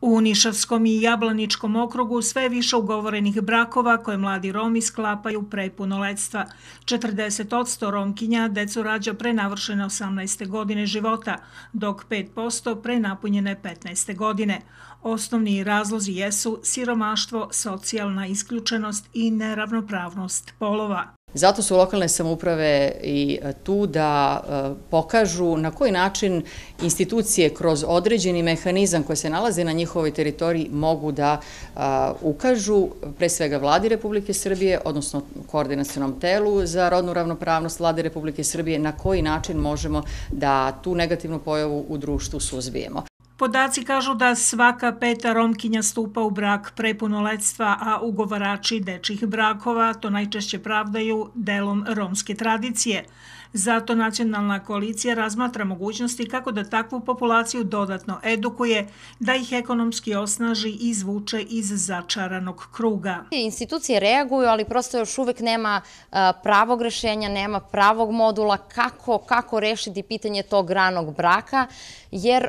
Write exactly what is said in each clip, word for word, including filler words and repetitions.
U Nišavskom i Jablaničkom okrugu sve je više ugovorenih brakova koje mladi Romi sklapaju pre punoletstva. četrdeset posto Romkinja decu rađa pre navršene osamnaeste godine života, dok pet posto pre napunjene petnaeste godine. Osnovni razlozi jesu siromaštvo, socijalna isključenost i neravnopravnost polova. Zato su lokalne samouprave i tu da pokažu na koji način institucije kroz određeni mehanizam koji se nalaze na njihovoj teritoriji mogu da ukažu pre svega Vladi Republike Srbije, odnosno koordinacionom telu za rodnu ravnopravnost Vlade Republike Srbije, na koji način možemo da tu negativnu pojavu u društvu suzbijemo. Podaci kažu da svaka peta Romkinja stupa u brak pre punoletstva, a ugovarači dečjih brakova to najčešće pravdaju delom romske tradicije. Zato Nacionalna koalicija razmatra mogućnosti kako da takvu populaciju dodatno edukuje, da ih ekonomski osnaži i izvuče iz začaranog kruga. Institucije reaguju, ali prosto još uvek nema pravog rešenja, nema pravog modula kako, kako rešiti pitanje tog ranog braka, jer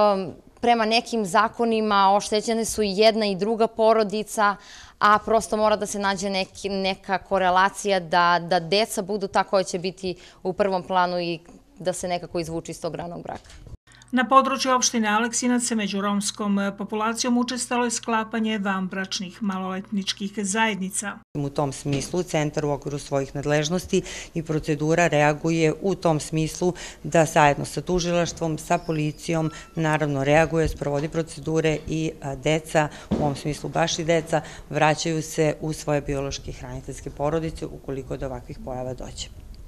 prema nekim zakonima oštećene su i jedna i druga porodica, a prosto mora da se nađe neki, neka korelacija da, da deca budu ta koja će biti u prvom planu i da se nekako izvuče iz tog ranog braka. Na području opštine Aleksinac se među romskom populacijom učestalo je sklapanje vanbračnih maloletničkih zajednica. U tom smislu centar u okviru svojih nadležnosti i procedura reaguje u tom smislu da zajedno sa tužilaštvom, sa policijom, naravno reaguje, sprovodi procedure i deca, u ovom smislu baš i deca, vraćaju se u svoje biološke hraniteljske porodice ukoliko do ovakvih pojava dođe.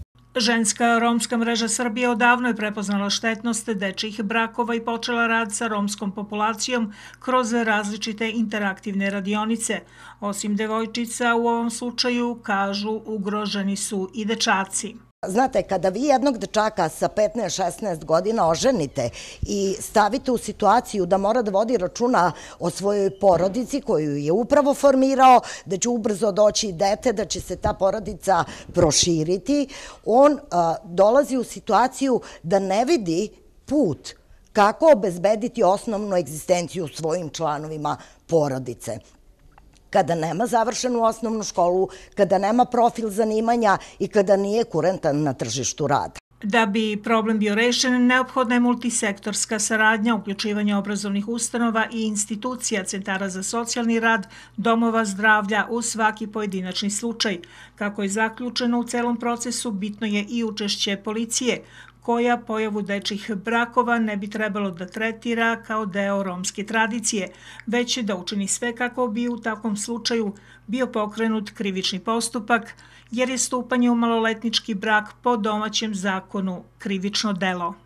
Ženska romska mreža Srbije odavno je prepoznala štetnost dečjih brakova i počela rad sa romskom populacijom kroz različite interaktivne radionice. Osim devojčica, u ovom slučaju, kažu, ugroženi su i dečaci. Znate, kada vi jednog dečaka sa petnaest šesnaest godina oženite i stavite u situaciju da mora da vodi računa o svojoj porodici koju je upravo formirao, da će ubrzo doći dete, da će se ta porodica proširiti, on dolazi u situaciju da ne vidi put kako obezbediti osnovnu egzistenciju svojim članovima porodice. Kada nema završenu osnovnu školu, kada nema profil zanimanja i kada nije kurentan na tržištu rada. Da bi problem bio rešen, neophodna je multisektorska saradnja, uključivanje obrazovnih ustanova i institucija, centara za socijalni rad, domova zdravlja u svaki pojedinačni slučaj. Kako je zaključeno u celom procesu, bitno je i učešće policije, koja pojavu dečjih brakova ne bi trebalo da tretira kao deo romske tradicije, već da učini sve kako bi u takvom slučaju bio pokrenut krivični postupak, jer je stupanje u maloletnički brak po domaćem zakonu krivično delo.